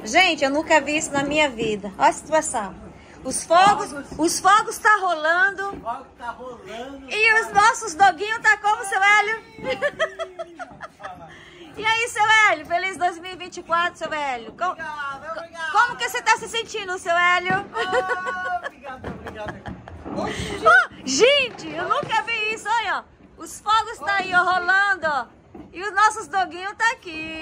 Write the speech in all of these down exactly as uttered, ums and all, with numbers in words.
Gente, eu nunca vi isso na minha vida. Olha a situação. Os fogos, os fogos tá rolando. Os fogos tá rolando. E os nossos doguinhos tá como, seu Hélio? E aí, seu Hélio? Feliz dois mil e vinte e quatro, seu Hélio. Como, Obrigado, obrigado. como que você tá se sentindo, seu Hélio? Ah, obrigado, obrigado. Oh, gente, eu nunca vi isso, olha, ó. Os fogos tá aí, ó, rolando, ó. E os nossos doguinhos tá aqui.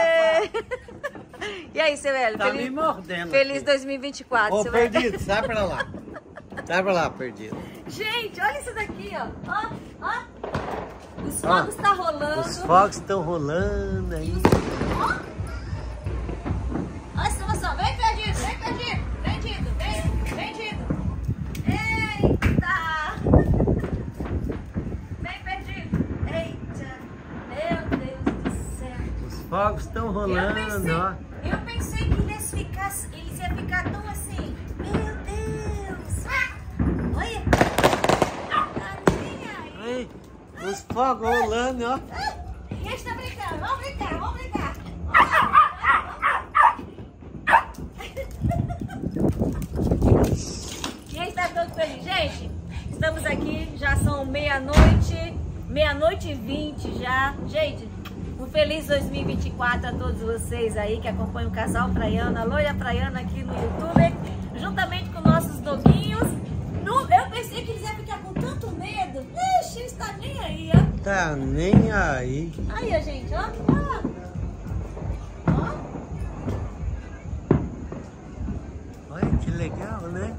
E aí, seu Hélio? Tá feliz, me mordendo. Feliz aqui. dois mil e vinte e quatro, Ô, seu perdido, Hélio. sai pra lá. Sai pra lá, perdido. Gente, olha isso daqui, ó. Ó, ó. Os Ó, fogos tá rolando. Os fogos estão rolando aí. Ó. Olha a situação. Vem, perdido, vem, perdido. Vem, Dido, vem, vem, Dido. Eita. Vem, perdido. Eita. Meu Deus do céu. Os fogos estão Eu rolando, pensei, ó. eu pensei que eles, ficassem, eles iam ficar tão assim. Meu Deus. Olha. Tá nem aí. Ei, os fogos rolando, ó. Gente, tá brincando. Vamos brincar, vamos brincar. Quem está todo feliz? Gente, estamos aqui, já são meia-noite, meia-noite e vinte já. Gente, um feliz dois mil e vinte e quatro a todos vocês aí que acompanham o Casal Praiana, a Loira Praiana aqui no YouTube, juntamente com nossos doguinhos. No, eu pensei que eles iam ficar com tanto medo. Ixi, eles estão nem aí, ó. Tá nem aí. Aí, ó, gente, ó. Ó. Ó. Olha que legal, né?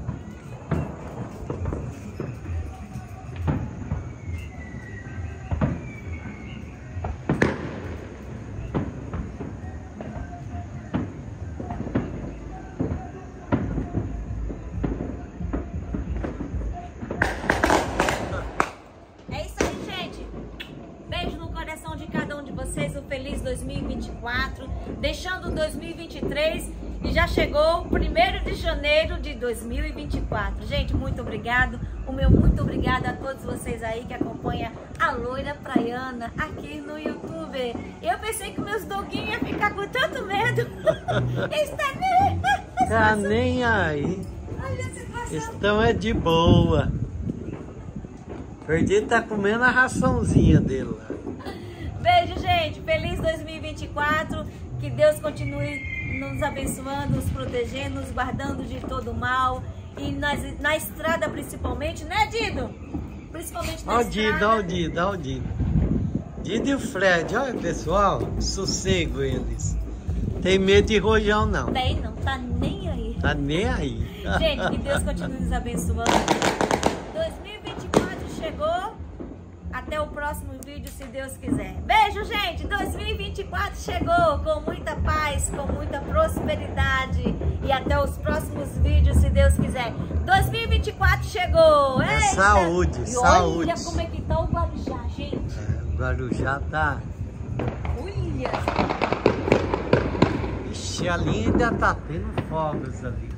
É isso aí, gente. Beijo no coração de cada um de vocês. Um feliz dois mil e vinte e quatro. Deixando dois mil e vinte e três e já chegou o primeiro de janeiro de dois mil e vinte e quatro. Gente, muito obrigado. O meu muito obrigado a todos vocês aí que acompanham a Loira Praiana aqui no YouTube. Eu pensei que meus doguinhos iam ficar com tanto medo. Está nem... Tá nem aí. Olha a situação. Então é de boa. Perdido tá comendo a raçãozinha dele lá. Beijo, gente. Feliz dois mil e vinte e quatro. Que Deus continue nos abençoando, nos protegendo, nos guardando de todo mal. E nas, na estrada principalmente, né, Dido? Principalmente na Ó o estrada. Dido, ó o Dido, ó o Dido. Dido e o Fred, olha pessoal, sossego eles. Tem medo de rojão não. Tem, não. Tá nem aí. Tá nem aí. Gente, que Deus continue nos abençoando. dois mil e vinte e quatro chegou. Até o próximo vídeo, se Deus quiser. Beijo, gente! dois mil e vinte e quatro chegou com muita paz, com muita prosperidade. E até os próximos vídeos, se Deus quiser. dois mil e vinte e quatro chegou! É Eita! saúde, E saúde. olha como é que tá o Guarujá, gente. É, o Guarujá tá... Olha! Ixi, ali ainda tá tendo fogos ali.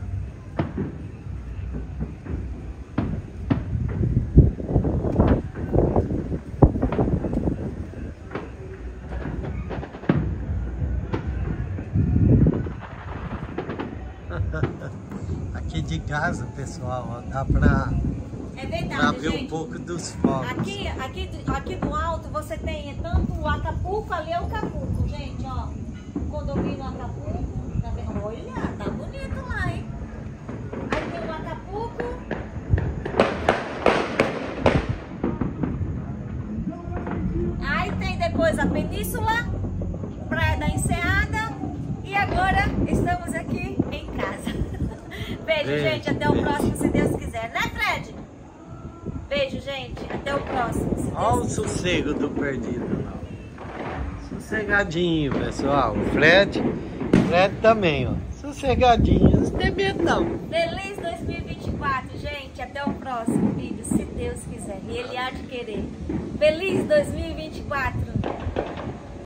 Aqui de casa, pessoal, ó, dá pra, É pra verdade, ver gente. um pouco dos fogos. Aqui, aqui, aqui do alto você tem tanto o Acapulco, ali é o Acapulco, gente, ó. O condomínio Acapulco. Tá vendo? Olha, tá bonito lá, hein? Aí tem o Acapulco. Aí tem depois a Península, Praia da Enseada. E agora estamos aqui em casa. Beijo, Beijo, gente. Até o beijo. próximo, se Deus quiser. Né, Fred? Beijo, gente. Até o próximo. Se Olha Deus o sossego do perdido lá. Sossegadinho, pessoal. O Fred, o Fred também, ó. Sossegadinho, não tem medo não. Feliz dois mil e vinte e quatro, gente. Até o próximo vídeo, se Deus quiser. E Ele há de querer. Feliz dois mil e vinte e quatro.